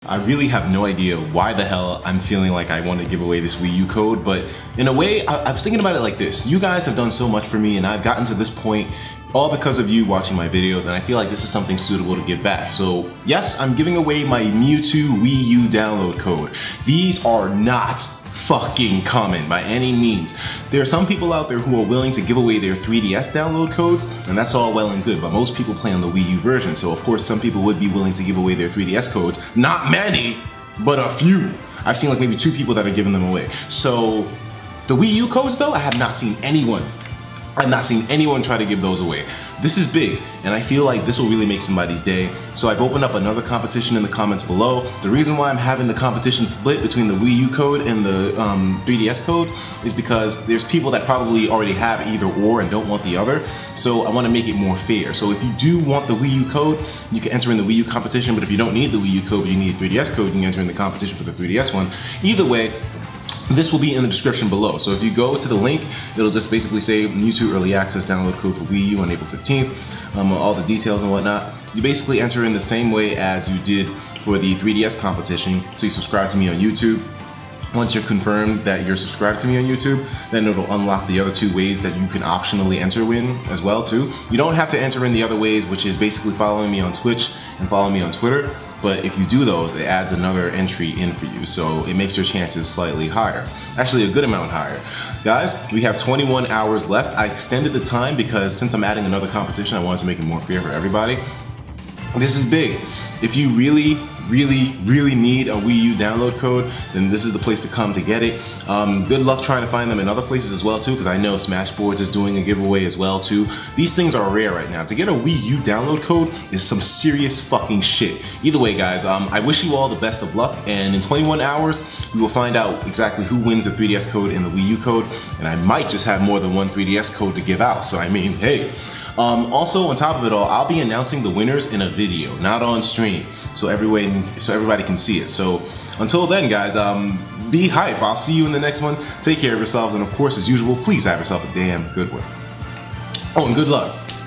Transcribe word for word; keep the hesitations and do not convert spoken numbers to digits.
I really have no idea why the hell I'm feeling like I want to give away this Wii U code, but in a way, I, I was thinking about it like this. You guys have done so much for me and I've gotten to this point all because of you watching my videos, and I feel like this is something suitable to give back. So yes, I'm giving away my Mewtwo Wii U download code. These are not fucking common by any means. There are some people out there who are willing to give away their three D S download codes, and that's all well and good, but most people play on the Wii U version, so of course some people would be willing to give away their three D S codes. Not many, but a few. I've seen like maybe two people that are giving them away. So the Wii U codes though, I have not seen anyone I've not seen anyone try to give those away. This is big, and I feel like this will really make somebody's day. So I've opened up another competition in the comments below. The reason why I'm having the competition split between the Wii U code and the um, three D S code is because there's people that probably already have either or and don't want the other. So I want to make it more fair. So if you do want the Wii U code, you can enter in the Wii U competition, but if you don't need the Wii U code but you need a three D S code, you can enter in the competition for the three D S one. Either way, this will be in the description below. So if you go to the link, it'll just basically say Mewtwo Early Access download code for Wii U on April fifteenth, um, all the details and whatnot. You basically enter in the same way as you did for the three D S competition. So you subscribe to me on YouTube. Once you're confirmed that you're subscribed to me on YouTube, then it'll unlock the other two ways that you can optionally enter in as well too. You don't have to enter in the other ways, which is basically following me on Twitch and following me on Twitter. But if you do those, it adds another entry in for you, so it makes your chances slightly higher. Actually, a good amount higher. Guys, we have twenty-one hours left. I extended the time because since I'm adding another competition, I wanted to make it more fair for everybody. This is big. If you really, really, really need a Wii U download code, then this is the place to come to get it. Um, good luck trying to find them in other places as well too, because I know Smashboards is doing a giveaway as well too. These things are rare right now. To get a Wii U download code is some serious fucking shit. Either way, guys, um, I wish you all the best of luck, and in twenty-one hours, we will find out exactly who wins the three D S code and the Wii U code, and I might just have more than one three D S code to give out, so I mean, hey. Um, also, on top of it all, I'll be announcing the winners in a video, not on stream, so everybody, so everybody can see it. So until then, guys, um, be hype. I'll see you in the next one. Take care of yourselves, and of course, as usual, please have yourself a damn good one. Oh, and good luck.